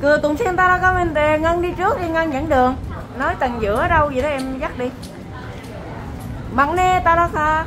Cứ Tùng Xuyên 따라가면 돼. Ngân đi trước đi, Ngân dẫn đường. Nói tầng giữa ở đâu vậy đó em dắt đi. 막내 따라가.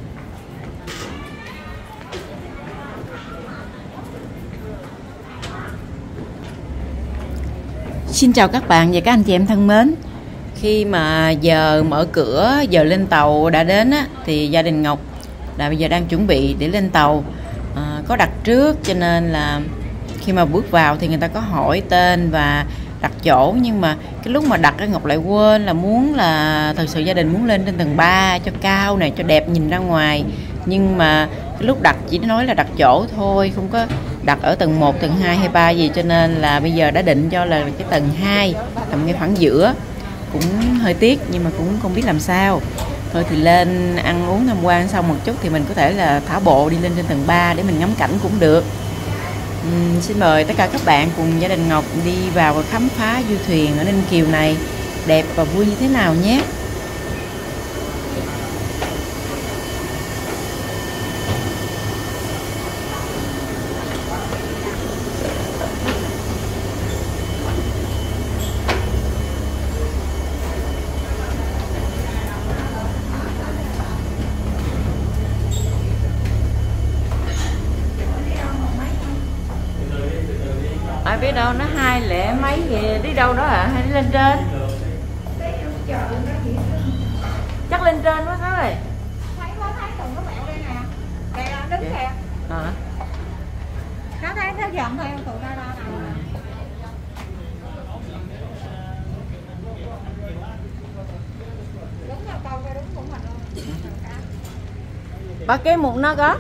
Xin chào các bạn và các anh chị em thân mến. Khi mà giờ mở cửa, giờ lên tàu đã đến á, thì gia đình Ngọc là bây giờ đang chuẩn bị để lên tàu. Có đặt trước cho nên là khi mà bước vào thì người ta có hỏi tên và đặt chỗ, nhưng mà cái lúc mà đặt Ngọc lại quên là muốn là thật sự gia đình muốn lên trên tầng 3 cho cao này, cho đẹp nhìn ra ngoài, nhưng mà cái lúc đặt chỉ nói là đặt chỗ thôi, không có đặt ở tầng 1, tầng 2 hay 3 gì, cho nên là bây giờ đã định cho là cái tầng 2 tầm ngay khoảng giữa. Cũng hơi tiếc nhưng mà cũng không biết làm sao. Thôi thì lên ăn uống tham quan xong một chút thì mình có thể là thả bộ đi lên trên tầng 3 để mình ngắm cảnh cũng được. Xin mời tất cả các bạn cùng gia đình Ngọc đi vào và khám phá du thuyền ở Ninh Kiều này đẹp và vui như thế nào nhé. Ai biết đâu, nó 200 mấy gì, đi đâu đó à, hay đi lên trên? Chắc lên trên quá Sáu ơi. Thấy Tùng nó mẹo đây nè. Kìa, đứng kìa. Nó thấy nó dòm theo tụi ra nào. Đứng vào câu ra, đứng của mình luôn. Ba cái một nó có.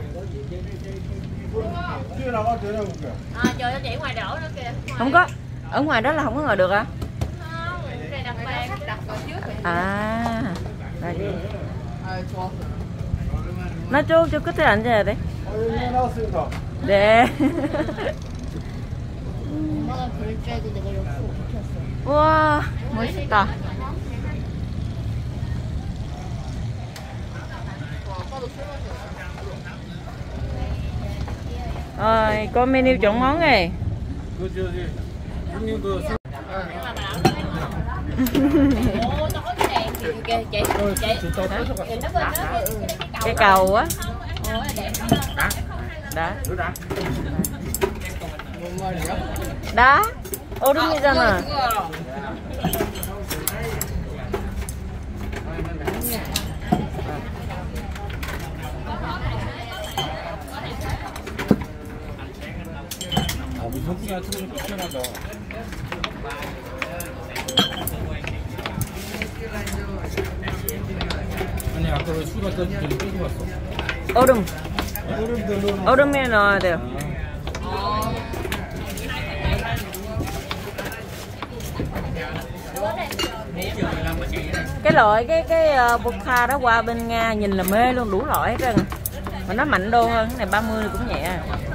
Trời ơi, chị ngoài đổ nữa kìa. Không có, ở ngoài đó là không có ngồi được à? Không, đây đặt bàn, đặt vào trước rồi. À, 나 저 끝에 앉아야 돼. 네. 엄마가 그럴 줄 알고 내가 옆으로 붙였어. 우와, 멋있다. Rồi, có menu chọn món này. Cái cầu á. Đá. 얼음이잖아. 미소국이나 틀으면 시원하다. 아니 아까 왜 술 갖다 주더니 끌고 왔어? 얼음. 얼음에 넣어야 돼요. Cái loại cái vodka đó qua bên Nga nhìn là mê luôn, đủ loại hết trơn. Mà nó mạnh đô hơn, cái này 30 cũng nhẹ.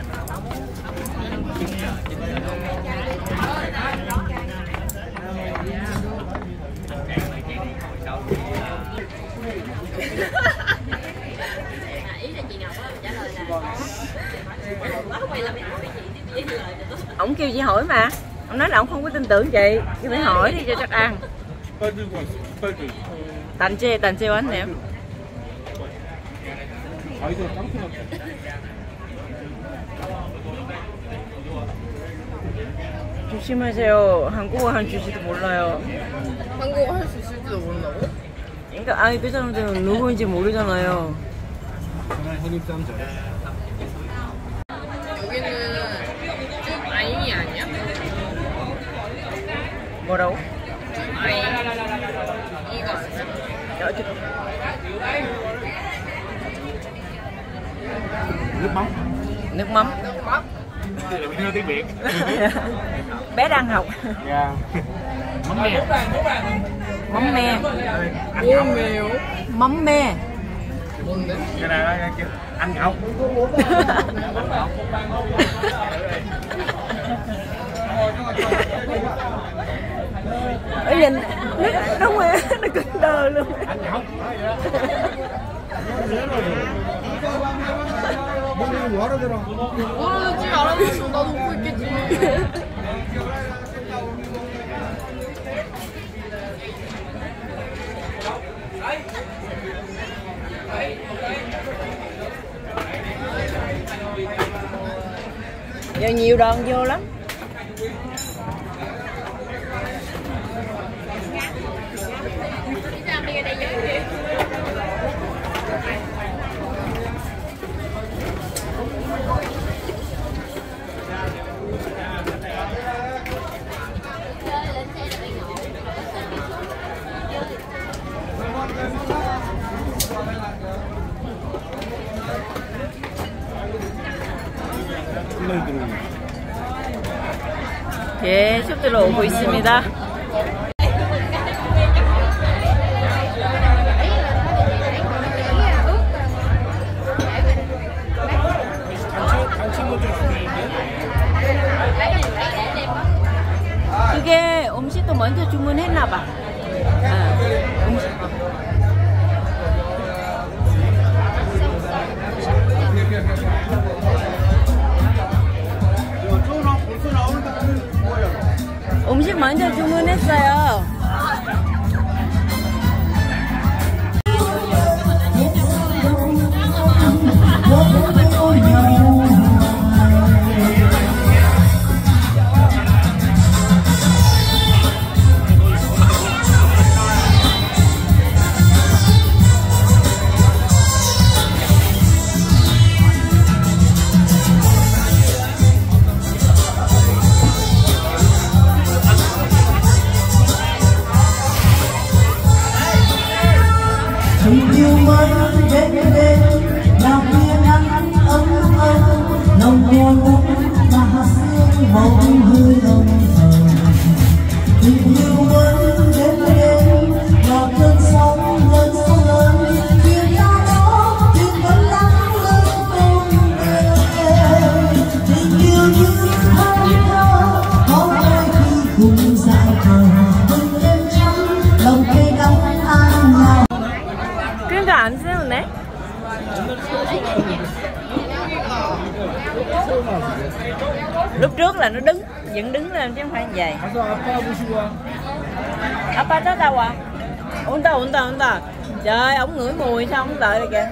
Ổng kêu chị hỏi mà, ông nói là ông không có tin tưởng chị, chị phải hỏi đi cho chắc ăn. 단체 왔네요. 조심하세요. 한국어 할 줄지도 몰라요. 한국어 할 수 있을지도 모른다고? 그러니까 아니 그 사람들은 누구인지 모르잖아요. 여기는 좀 아잉이 아니야? 뭐라고? 아잉 이가 있어? Nước mắm. Nước mắm. Đây là mình tiếng Việt. Bé đang học. Yeah. Mắm me. Mắm me. 뭐매요? Mắm me. 뭔데? Cái này anh Ngọc. Ở nhìn nó ngoe, nó cứng đờ luôn. Anh Ngọc. 모르지 알아봤어. 나도 웃고 있겠지. Giờ nhiều đoàn vô lắm. 계속 들어오고 있습니다. 그게 음식도 먼저 주문했나봐. 아, 음식. 음식 먼저 주문했어요. Tình yêu mới đến đêm là kia nắng ấm ấm lòng mùa nắng và sương bóng hơi đồng thầm. Tình yêu mới đến đêm là cơn sóng lớn sóng lớn tiếng ca đó tiếng vẫn lắng lên cùng em. Tình yêu như hai thơ có đôi khi cùng dài khờ từng đêm trắng lòng cây đắng an nào. 그러니까 안 세우네? Lúc trước là nó đứng, dựng đứng lên chứ không phải vậy. A빠 tới đâu à? 온다. Trời, ổng ngửi mùi sao ổng đợi rồi kìa.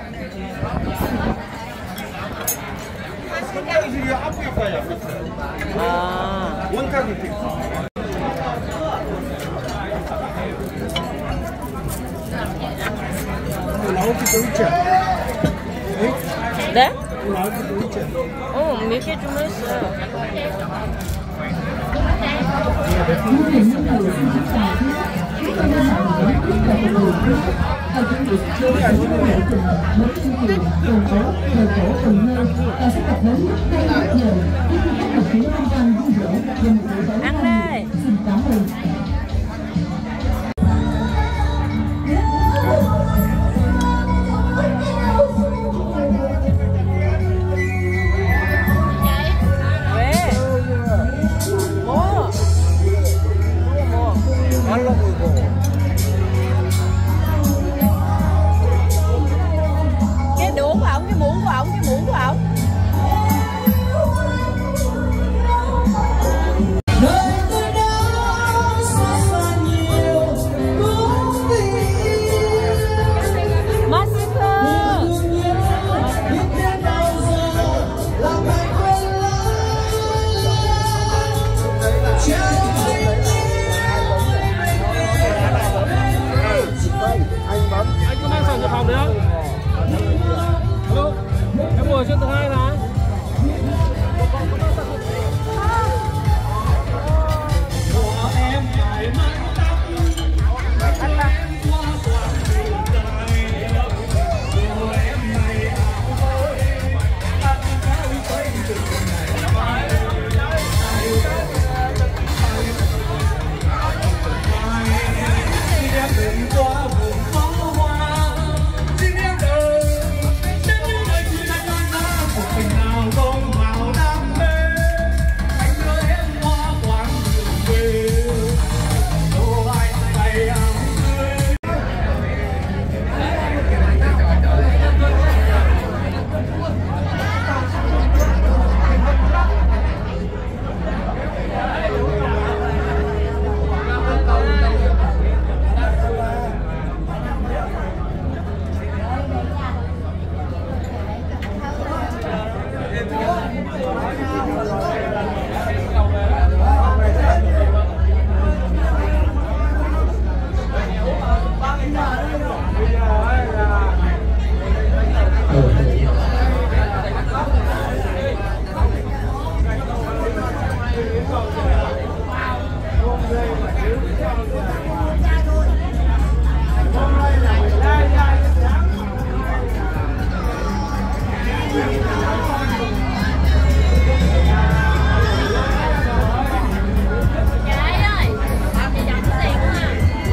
네? 몇 개 주문했어요. ăn đây. Cái muỗng của ổng.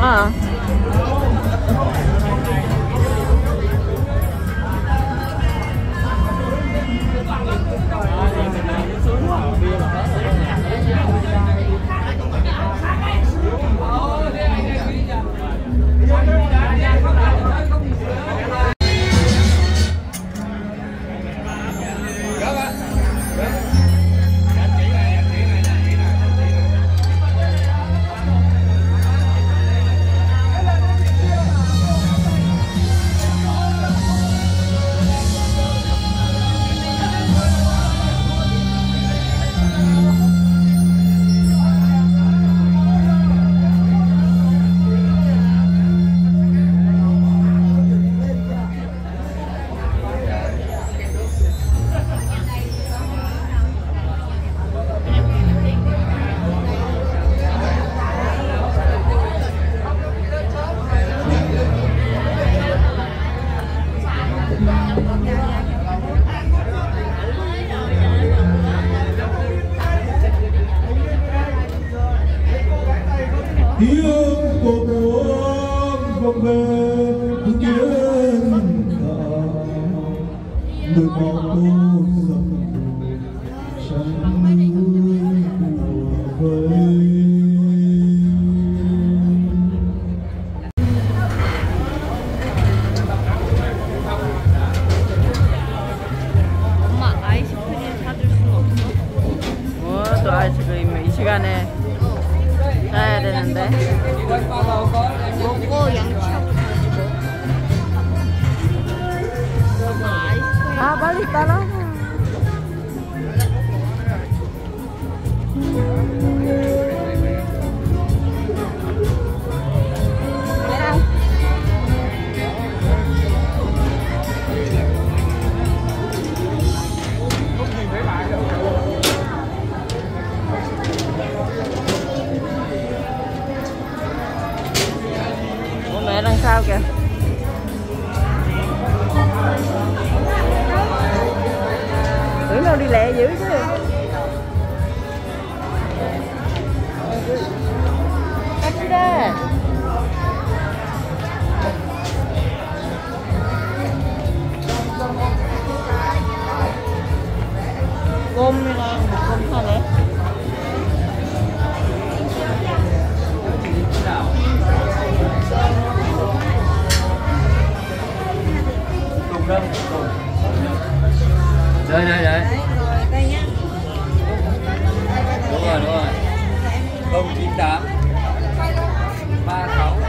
tiếng của buông vọng về thứ tiếng người mong cô dần chẳng của vơi. 엄마 아이스크림 사줄 수는 없어? 또 아이스크림 이 시간에 사야 되는데. 먹고 양치하고 가지고. 엄마 아이스크림. 아 빨리 따라. Mẹ đằng sau kìa. Tưởng đâu đi lẹ dữ chứ. Cách ra. 곰이랑 곰 사네. Đây đây đây. Đây nhá. Đúng rồi. 098 36.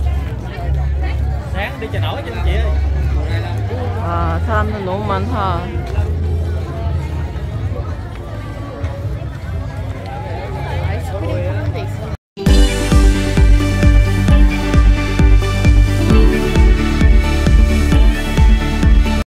Sáng đi chợ nổi cho chị ơi. 사람들 너무 많다.